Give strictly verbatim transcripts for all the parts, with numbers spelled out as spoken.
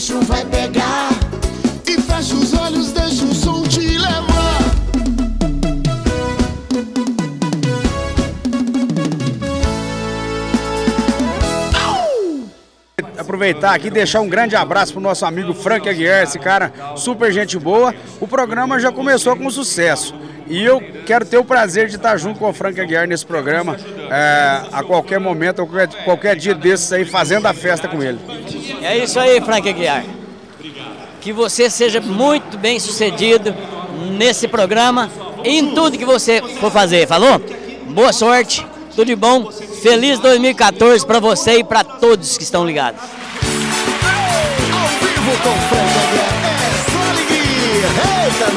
bicho vai pegar. E fecha os olhos, deixa o som te levar. Aproveitar aqui e deixar um grande abraço pro nosso amigo Frank Aguiar, esse cara super gente boa. O programa já começou com sucesso e eu quero ter o prazer de estar junto com o Frank Aguiar nesse programa é, a qualquer momento, ou qualquer, qualquer dia desses aí, fazendo a festa com ele. É isso aí, Frank Aguiar. Que você seja muito bem sucedido nesse programa e em tudo que você for fazer, falou? Boa sorte, tudo de bom. Feliz dois mil e quatorze para você e para todos que estão ligados. Ao vivo com Frank Aguiar, é só alegria. Eita,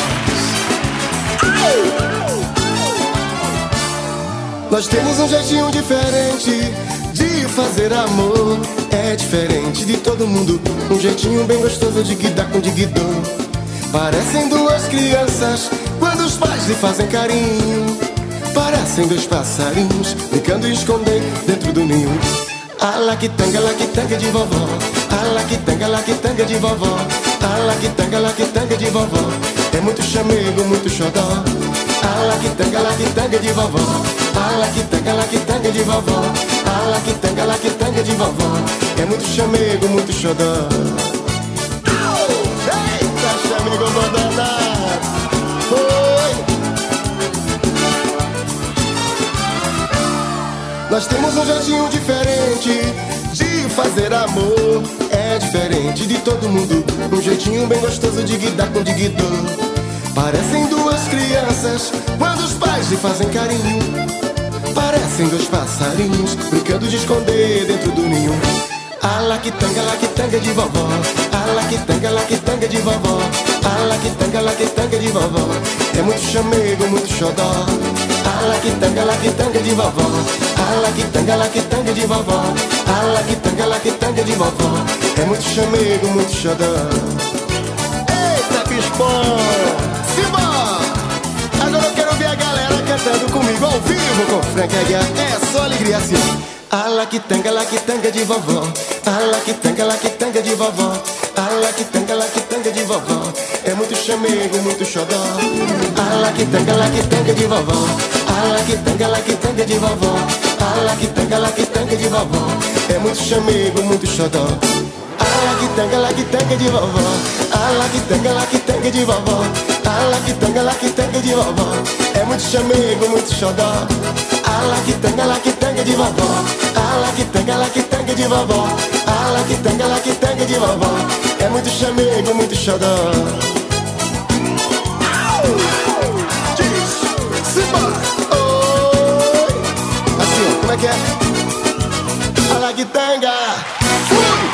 nós! Nós temos um jeitinho diferente de fazer amor. É diferente de todo mundo, um jeitinho bem gostoso de guidar com diguidor. Parecem duas crianças quando os pais lhe fazem carinho. Parecem dois passarinhos brincando e esconder dentro do ninho. A laquitanga, laquitanga de vovó. A laquitanga, laquitanga de vovó. A laquitanga, laquitanga de vovó. É muito chamego, muito xodó. A laquitanga, laquitanga de vovó. A laquitanga, laquitanga de vovó. A laquitanga, laquitanga de vovó. É muito chamego, muito xodó. Eita, chamego danado. Oi. Nós temos um jeitinho diferente de fazer amor. É diferente de todo mundo, um jeitinho bem gostoso de guidar com diguidor. Parecem duas crianças quando os pais lhe fazem carinho. Parecem dois passarinhos brincando de esconder dentro do ninho. A laquitanga, laquitanga de vovó. A laquitanga, laquitanga de vovó. A laquitanga, laquitanga de vovó. É muito chamego, muito xodó. A laquitanga, laquitanga de vovó. A laquitanga, laquitanga de vovó. A laquitanga, laquitanga de vovó. É muito chamego, muito xodó. Eita, bispão! Simba! Agora eu quero ver a galera cantando comigo ao vivo com Frank Aguiar. É só alegria assim. A laquitanga, laquitanga de vovó. A laquitanga, laquitanga de vovó. A laquitanga, laquitanga de vovó. É muito chamego, muito xodó. A laquitanga, laquitanga de vovó. A laquitanga, laquitanga de vovó. A laquitanga, laquitanga de vovó. É muito chamego, muito xodó. A laquitanga, laquitanga de vovó. A laquitanga, laquitanga de vovó. A laquitanga, laquitanga de vovó. É muito chamego, muito xodó. A laquitanga, laquitanga de vovó. A laquitanga, laquitanga de vovó. A laquitanga, laquitanga de vovó. É muito chamego, muito xodó. Diz, Simba, oi. Assim, ó, como é que é? A laquitanga, fui!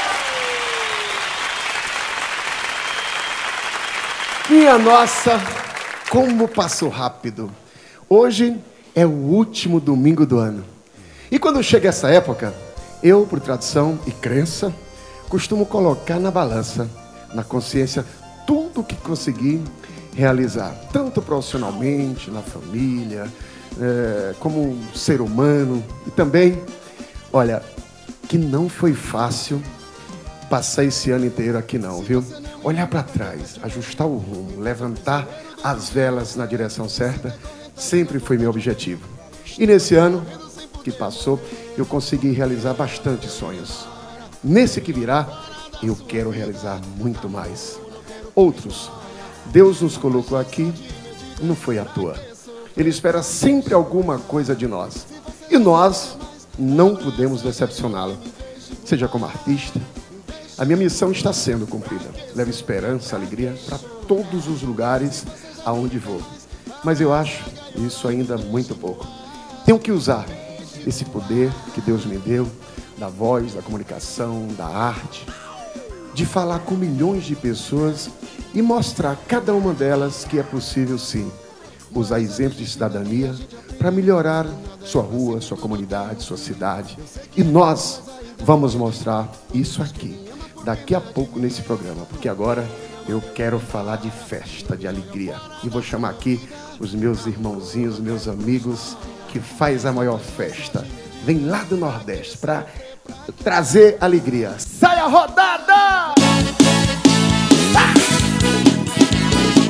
Minha nossa, como passou rápido. Hoje é o último domingo do ano. E quando chega essa época, eu, por tradição e crença, costumo colocar na balança, na consciência, tudo que consegui realizar. Tanto profissionalmente, na família, é, como ser humano. E também, olha, que não foi fácil passar esse ano inteiro aqui não, viu? Olhar para trás, ajustar o rumo, levantar as velas na direção certa, sempre foi meu objetivo. E nesse ano que passou, eu consegui realizar bastante sonhos. Nesse que virá, eu quero realizar muito mais. Outros, Deus nos colocou aqui, não foi à toa. Ele espera sempre alguma coisa de nós. E nós não podemos decepcioná-lo. Seja como artista, a minha missão está sendo cumprida. Levo esperança, alegria para todos os lugares aonde vou. Mas eu acho isso ainda muito pouco. Tenho que usar esse poder que Deus me deu, da voz, da comunicação, da arte, de falar com milhões de pessoas e mostrar a cada uma delas que é possível sim usar exemplos de cidadania para melhorar sua rua, sua comunidade, sua cidade. E nós vamos mostrar isso aqui, daqui a pouco nesse programa, porque agora eu quero falar de festa, de alegria. E vou chamar aqui os meus irmãozinhos, meus amigos, que faz a maior festa. Vem lá do Nordeste para trazer alegria. Sai a rodada!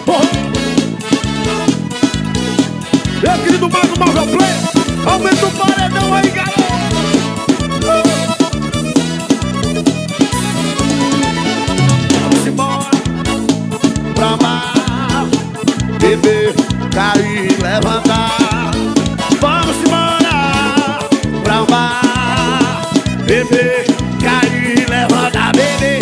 Meu querido Marco Móvel Play, aumenta o paredão aí, garoto. Vamos embora pra mar, beber, cair, levantar. Vamos embora pra mar, beber, cair, levantar, beber,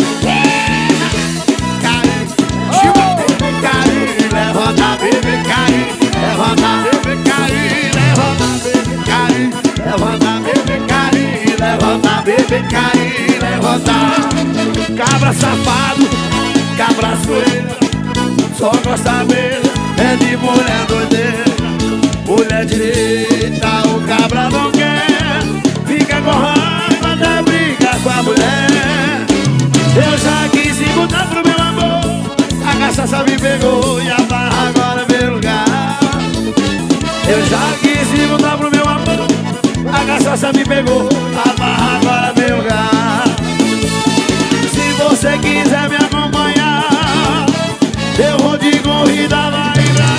cair, cair, levantar, beber, cair, levantar, beber, cair, levantar, beber, cair, levantar, beber, cair, levantar, beber, cair, levantar. Cabra safado, cabra zoeira, só gosta mesmo é de mulher doideira. Mulher direita, o cabra não quer, fica com raiva da briga com a mulher. Eu já quis se mudar pro meu amor, a cachaça me pegou e a barra agora é meu lugar. Eu já quis se mudar pro meu amor, a cachaça me pegou, a barra agora é meu lugar. Se você quiser me acompanhar, eu vou de corrida, vai pra...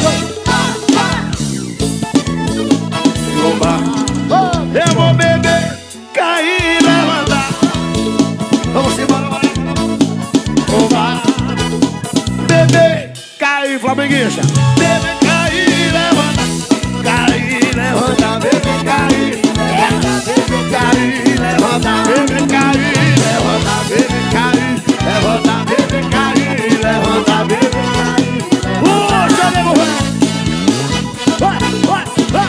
Eu vou beber, cair, levantar. Vamos embora, bora. Oba. Beber, cair, flamenguista. Beber, cair, levantar. Cair, levantar, beber, cair. Beber, cair, levantar, beber, cair. Levantar, beber, cair. Levantar, beber, cair. Levantar, beber, cair. Puxa, nego, vai, vai, vai.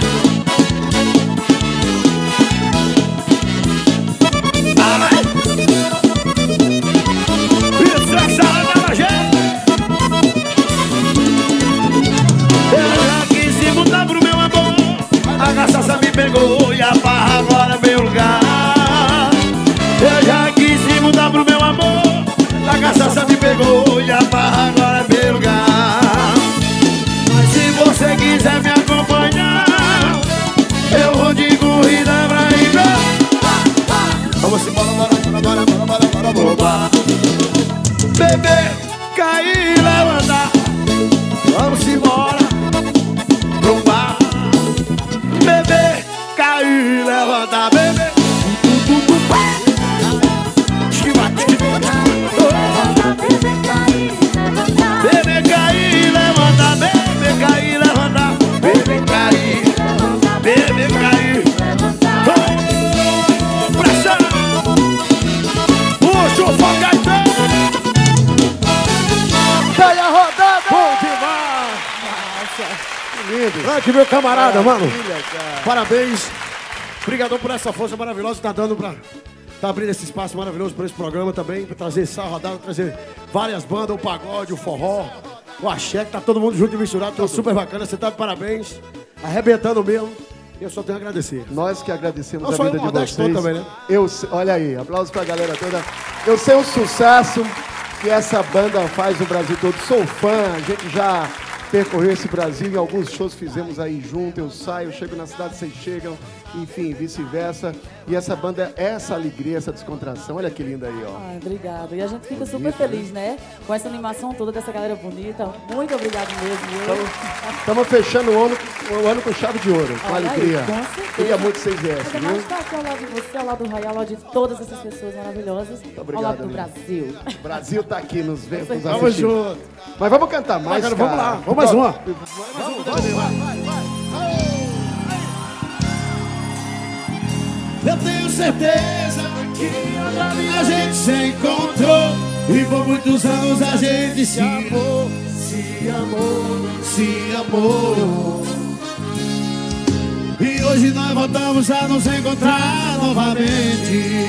A cachaça me pegou e a barra agora é meu lugar. Eu já quis me mudar pro meu amor, a cachaça me pegou e a barra agora é meu lugar. Mas se você quiser me acompanhar, eu vou de corrida pra ir. Vamos embora, bora, bora, bora, bora, bora, bora, bora, bora. Beber, cair, levantar. Vamos embora pro bar. Beber, cair, levantar, beber. Beber, cair, levantar, beber, cair, levantar. Beber, cair, beber, cair. Pressão. Puxa o fogatão. Sai a rodada! Bom demais. Lindo. Frank, meu camarada, mano. Cara. Parabéns. Obrigadão por essa força maravilhosa que tá dando pra... Tá abrindo esse espaço maravilhoso para esse programa também, pra trazer essa rodada, trazer várias bandas, o pagode, o forró, o axé, que tá todo mundo junto e misturado, tá super bacana. Você tá de parabéns, arrebentando mesmo. E eu só tenho a agradecer. Nós que agradecemos Não, a só vida eu, de Nordeste vocês. todo também, né? Eu, olha aí, aplausos pra galera toda. Eu sei o sucesso que essa banda faz no Brasil todo. Sou fã, a gente já percorreu esse Brasil, em alguns shows fizemos aí junto. Eu saio, eu chego na cidade, vocês chegam, enfim, vice-versa. E essa banda, essa alegria, essa descontração, olha que linda aí, ó. Ai, obrigado. E a gente fica super Bonito, feliz, né? Com essa animação toda dessa galera bonita. Muito obrigado mesmo. Estamos fechando o ano, o ano com chave de ouro, com Olha aí, alegria. com certeza. Queria muito que vocês Ainda viessem, mais viu? estar aqui ao lado de você, ao lado do Raial, ao lado de todas essas pessoas maravilhosas. obrigado, ao lado do amigo. Brasil. O Brasil tá aqui nos vendo, nos Vamos assistindo. junto. Mas vamos cantar mais, Bacana, cara. vamos lá, vamos mais uma. Vamos, vamos, vamos. Eu tenho certeza que a gente se encontrou e por muitos anos a gente se amou, se amou, se amou. E hoje nós voltamos a nos encontrar novamente.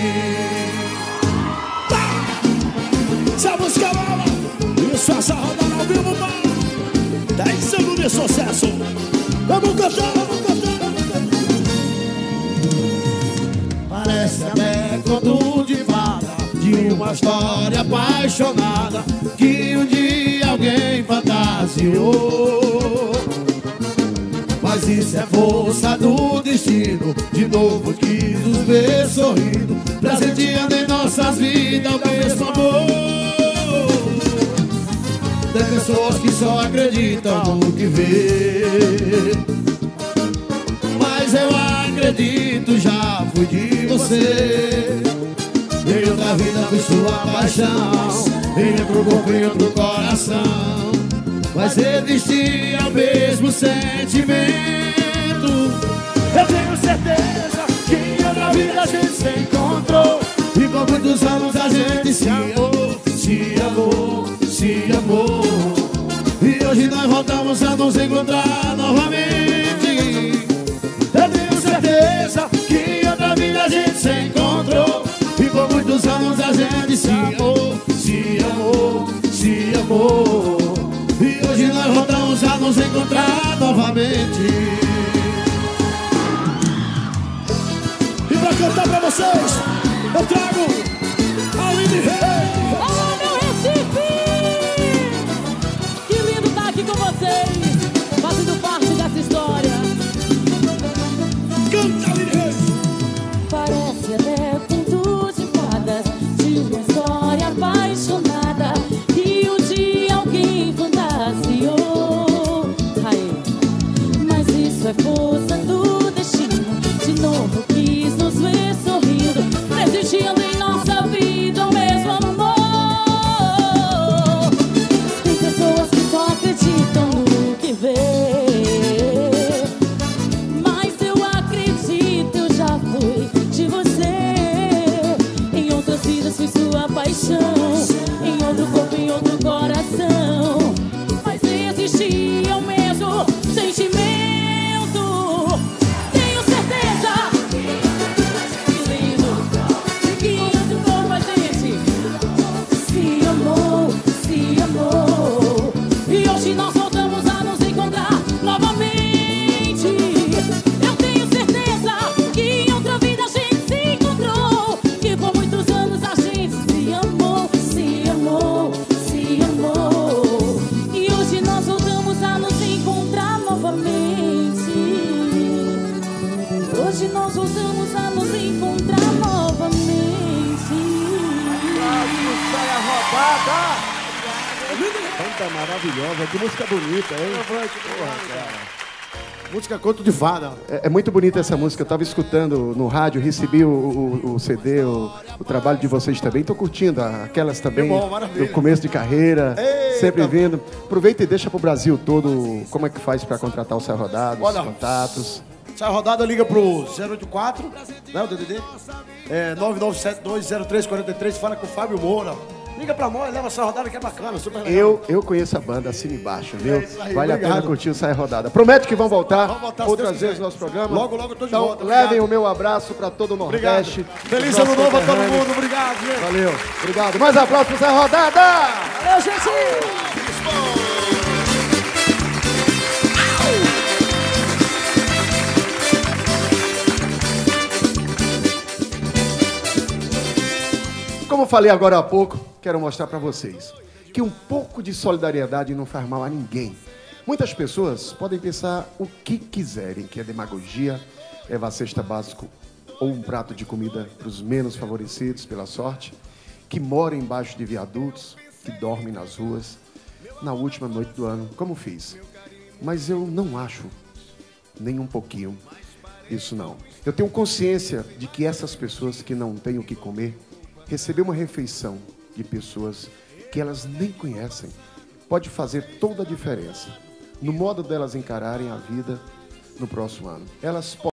Se a música nova, isso, essa rodada ao vivo, mano. dez anos de sucesso. Vamos cantar, vamos cantar. Parece até conto de fada, de uma história apaixonada que um dia alguém fantasiou. Mas isso é força do destino, de novo quis nos ver sorrindo, presenteando em nossas vidas o mesmo amor. Tem pessoas que só acreditam no que vê, mas eu acredito, já fui de você. Em outra vida fui sua paixão, em outro corpo, em outro coração, mas existia o mesmo sentimento. Eu tenho certeza que em outra vida a gente se encontrou, e por muitos anos a gente se amou, se amou, se amou. E hoje nós voltamos a nos encontrar novamente. Eu tenho certeza que em outra vida a gente se encontrou, e por muitos anos a gente se amou, se amou, se amou. E hoje nós voltamos a nos encontrar novamente. E pra cantar pra vocês, eu trago Aline Reis. Olá, meu Recife! Que lindo estar aqui com vocês, fazendo parte dessa história. Canta, Aline Reis. Parece até conto de fadas, de uma história apaixonada que um dia alguém fantasiou. Aí. Mas isso é força do destino, de novo quis nos ver sorrindo, prestigiando em nossa vida o mesmo amor. Tem pessoas que só acreditam no que vê, mas eu acredito, eu já fui de você. Em outras vidas fui sua paixão, em outro corpo, em outro coração, mas existia o mesmo sentimento. Tenho certeza que lindo, que em outro corpo a gente se amou, se amou. E hoje nós voltamos a nos encontrar novamente. Eu tenho certeza que em outra vida a gente se encontrou, que por muitos anos a gente se amou, se amou, se amou. E hoje nós voltamos a nos encontrar novamente. Hoje nós voltamos a nos encontrar novamente. Sai a rodada. Canta maravilhosa, que música bonita, hein? Porra, cara. Música Conto de Fada. É, é muito bonita essa música, eu estava escutando no rádio, recebi o, o, o C D, o, o trabalho de vocês também, estou curtindo aquelas também, Que bom, maravilha. do começo de carreira, Eita. sempre vindo. Aproveita e deixa pro Brasil todo como é que faz para contratar o Sai Rodado, os Olha. contatos. Sai a rodada, liga pro zero oito quatro, né, o D D D? É nove nove sete dois zero três quatro três, fala com o Fábio Moura. Liga pra nós, leva essa rodada que é bacana, super legal. Eu, eu conheço a banda, assina embaixo, viu? É isso aí, vale a obrigado. pena curtir o Sai Rodada. Promete que vão voltar, Vamos voltar, se outras Deus vezes quiser. no nosso programa. Logo, logo eu tô de então, volta, levem obrigado. o meu abraço para todo o Obrigado. Nordeste. Feliz os ano nossos novo a todo conterrâneos. mundo, obrigado, gente. Valeu, obrigado. Mais aplausos pro Sai Rodada! Valeu, gente! Como eu falei agora há pouco, quero mostrar para vocês que um pouco de solidariedade não faz mal a ninguém. Muitas pessoas podem pensar o que quiserem, que é demagogia, levar cesta básica ou um prato de comida para os menos favorecidos pela sorte, que moram embaixo de viadutos, que dormem nas ruas, na última noite do ano, como fiz. Mas eu não acho nem um pouquinho isso não. Eu tenho consciência de que essas pessoas que não têm o que comer, receber uma refeição de pessoas que elas nem conhecem pode fazer toda a diferença no modo delas encararem a vida no próximo ano. Elas